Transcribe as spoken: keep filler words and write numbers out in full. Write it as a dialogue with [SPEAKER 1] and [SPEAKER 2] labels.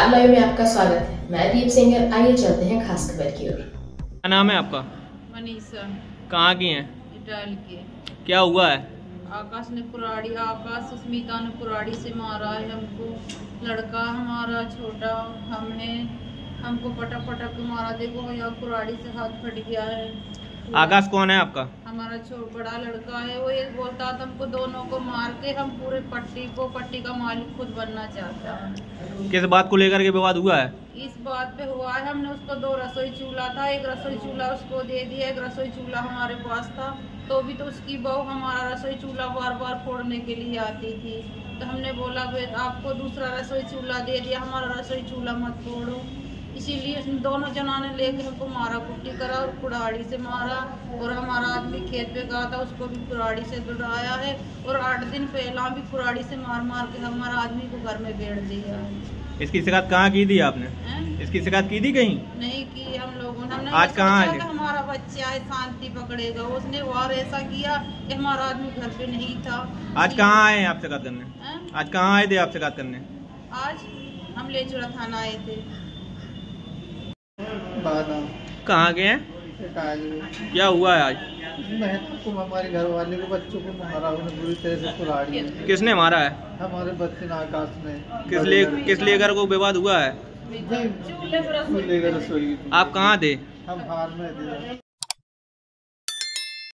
[SPEAKER 1] Star live में आपका स्वागत है। मैं दीप सिंगर। आइए चलते हैं खास खबर की ओर।
[SPEAKER 2] क्या नाम है आपका?
[SPEAKER 3] मनीषा।
[SPEAKER 2] कहाँ की हैं?
[SPEAKER 3] इटाल के।
[SPEAKER 2] क्या हुआ है?
[SPEAKER 3] आकाश ने कुराड़ी आकाश सुस्मिता ने कुराड़ी से मारा है हमको। लड़का हमारा छोटा हमने हमको पटक पटक के मारा। देखो या कुराड़ी से हाथ फट गया है।
[SPEAKER 2] आकाश कौन है आपका?
[SPEAKER 3] हमारा छोटा बड़ा लड़का है। वो ये बोलता था हमको दोनों को मार के हम पूरे पट्टी को पट्टी का मालिक खुद बनना चाहता है।
[SPEAKER 2] किस बात को लेकर के विवाद हुआ है?
[SPEAKER 3] इस बात पे हुआ है, हमने उसको दो रसोई चूल्हा था, एक रसोई चूल्हा उसको दे दिया, एक रसोई चूल्हा हमारे पास था। तो भी तो उसकी बहू हमारा रसोई चूल्हा बार बार फोड़ने के लिए आती थी। तो हमने बोला आपको दूसरा रसोई चूल्हा दे दिया, हमारा रसोई चूल्हा मत फोड़ो। इसीलिए दोनों जना ने लेके हमको मारा कुट्टी करा और कुड़ाड़ी से मारा। और हमारा आदमी खेत पे गया था, उसको भी कुड़ाड़ी से दौड़ाया है। और आठ दिन पहला भी कुड़ाड़ी से मार मार के हमारा आदमी को घर में बेड़ दिया है।
[SPEAKER 2] इसकी शिकायत कहाँ की थी आपने?
[SPEAKER 3] है? इसकी
[SPEAKER 2] शिकायत की थी कहीं?
[SPEAKER 3] नहीं की हम लोगों ने। हमने
[SPEAKER 2] आज कहाँ है?
[SPEAKER 3] हमारा बच्चा है शांति पकड़ेगा, उसने और ऐसा किया कि हमारा आदमी घर पे नहीं था।
[SPEAKER 2] आज कहाँ आए आप शिकायत करने?
[SPEAKER 3] है?
[SPEAKER 2] आज कहाँ आए थे आप शिकायत करने?
[SPEAKER 3] आज हम लेचुरा थाना आए थे।
[SPEAKER 2] कहाँ गए हैं? क्या हुआ है आज?
[SPEAKER 4] को हमारे घर वाले को बच्चों को मारा, उन्हें बुरी तरह से कुल्हाड़ी।
[SPEAKER 2] किसने मारा है?
[SPEAKER 4] हमारे बच्चे ने आकाश में।
[SPEAKER 2] किस लिए किस लेकर को विवाद हुआ है?
[SPEAKER 4] चूल्हे पर रसोई।
[SPEAKER 2] आप कहाँ थे?
[SPEAKER 4] हम हार में थे।